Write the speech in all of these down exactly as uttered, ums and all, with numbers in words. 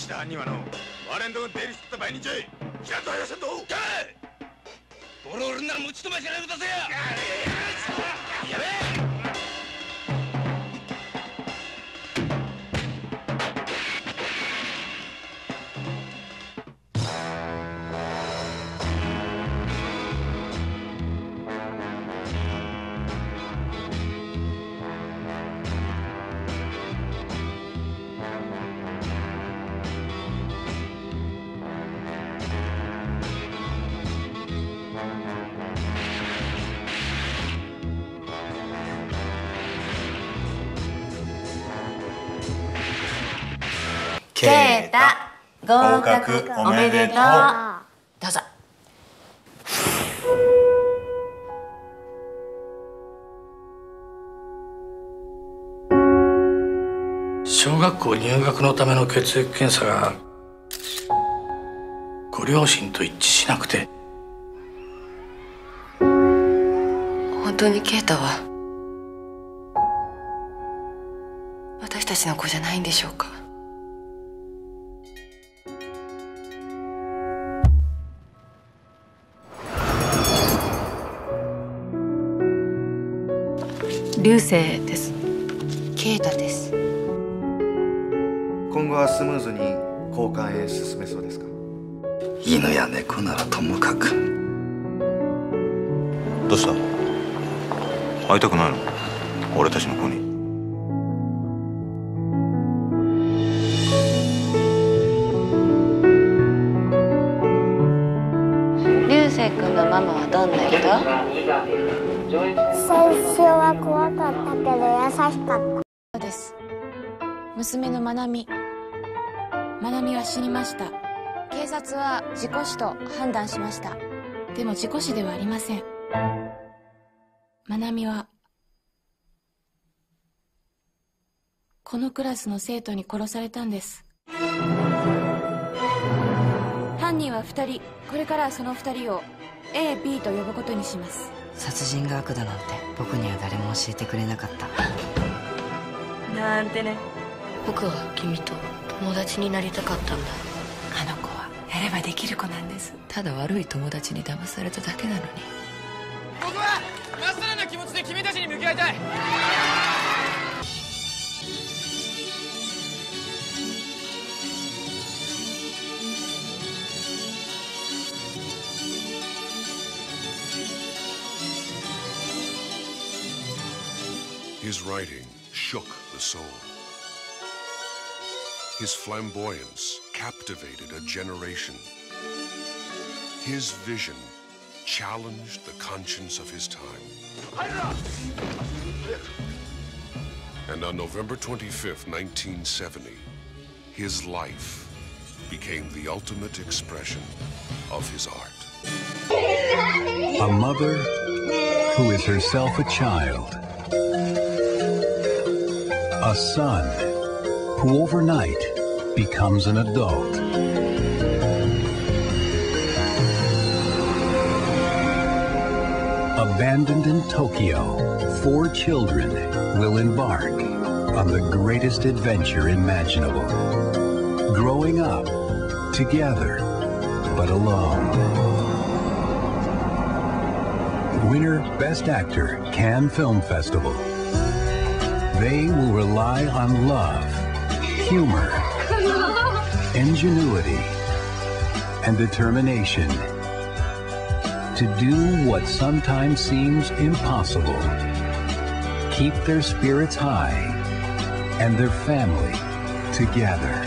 した犯人はの我んとこ出入りしとった毎日ちゃんと話せんとかいボロ売るなら持ちとましられるだぜややべえケイタ合格おめでとう。どうぞ。 小学校入学のための血液検査がご両親と一致しなくて。 本当にケイタは私たちの子じゃないんでしょうか。 流星です。 ケイタです。 今後はスムーズに交換へ進めそうですか。 犬や猫ならともかく。 どうした？会いたくないの？俺たちの子に。 流星君のママはどんな人？ 最初は怖かったけど優しかった。 です。娘のまなみ。まなみは死にました。警察は事故死と判断しました。でも事故死ではありません。まなみはこのクラスの生徒に殺されたんです。犯人はふたり。これからはそのふたりを エー、ビー と呼ぶことにします。 殺人が悪だなんて僕には誰も教えてくれなかった。 なんてね。僕は君と友達になりたかったんだ。 あの子はやればできる子なんです。 ただ悪い友達に騙されただけなのに。 僕はまっさらな気持ちで君たちに向き合いたい。 His writing shook the soul. His flamboyance captivated a generation. His vision challenged the conscience of his time. And on November twenty-fifth, nineteen seventy, his life became the ultimate expression of his art. A mother who is herself a child. A son who overnight becomes an adult. Abandoned in Tokyo, four children will embark on the greatest adventure imaginable. Growing up together, but alone. Winner Best Actor, Cannes Film Festival. They will rely on love, humor, ingenuity, and determination to do what sometimes seems impossible. Keep their spirits high and their family together.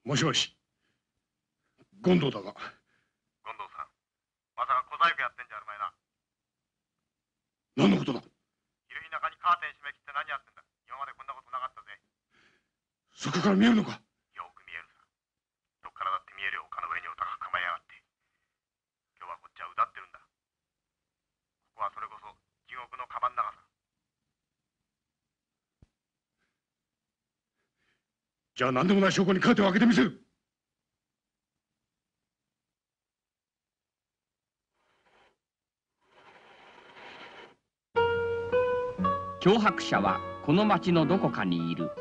もしもし、権藤だが。 権藤さん、まさか小細工やってんじゃあるまいな。 何のことだ。 昼日中にカーテン閉め切って何やってんだ。今までこんなことなかったぜ。 そこから見えるのか。 よく見えるさ。どっからだって見えるよ。丘の上にお高く構えやがって。今日はこっちはうだってるんだ。ここはそれこそ地獄のカバン長さ。 じゃあ何でもない証拠にカーテンを開けてみせる。 脅迫者はこの町のどこかにいる。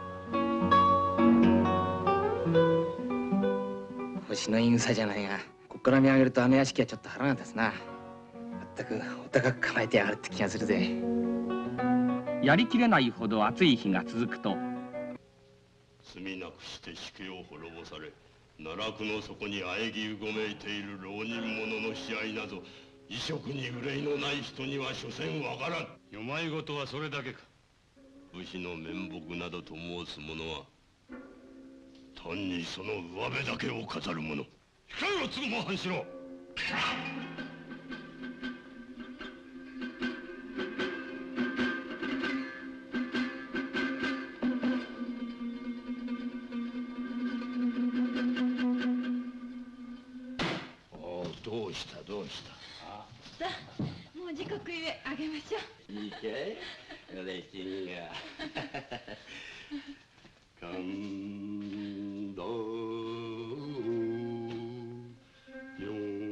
星のいい草じゃないが、こっから見上げるとあの屋敷はちょっと腹が立つな。まったくお高く構えてやがるって気がするぜ。 やりきれないほど暑い日が続くと、 罪なくして死刑を滅ぼされ、奈落の底に喘ぎうごめいている浪人者の悲哀など、異色に憂いのない人には所詮わからん。世まいごとはそれだけか。武士の面目などと申す者は、単にその上辺だけを飾る者。控えろ、継も半四郎。どうしたどうした。 さあ、もう時刻ゆえあげましょう。 いいかい、嬉しいが。神田明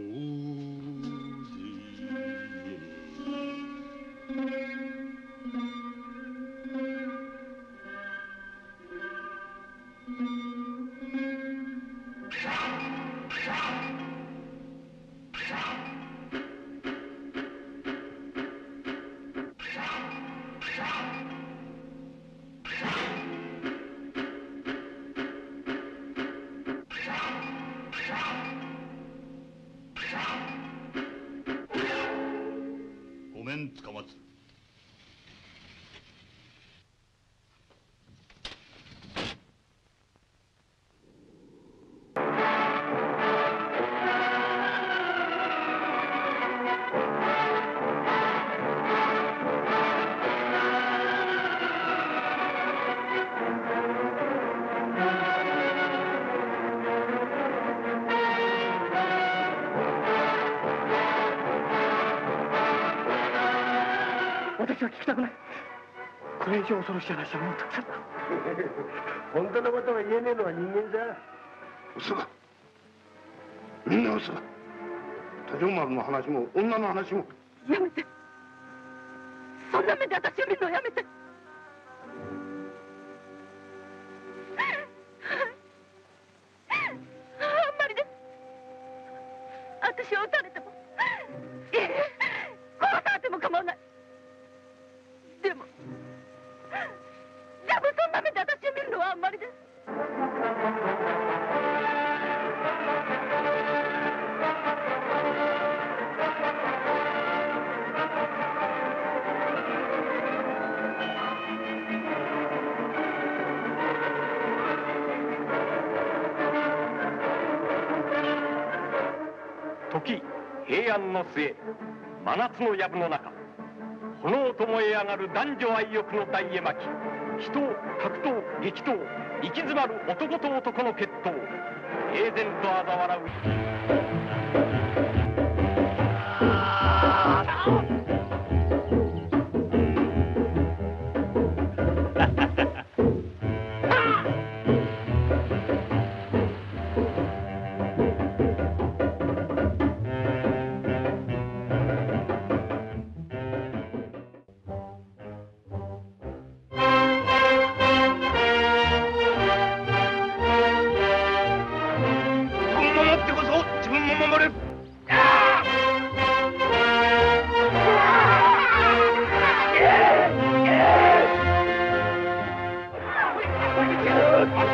ごめんつかまつ。 私は聞きたくない。これ以上恐ろしい話はもうたくさんだ。 本当のことが言えねえのは人間じゃ。 嘘だ。みんな嘘だ。太陽丸の話も女の話も。 やめて。そんな目で私を見るのやめて。あんまりです。私を撃たれても、いえ、殺されても構わない。でも、でもそんな目で私を見るのはあんまりです。 時平安の末、真夏の藪の中、炎と燃え上がる男女愛欲の大絵巻、死闘、格闘、激闘、息詰まる男と男の決闘、平然と嘲笑う。 あ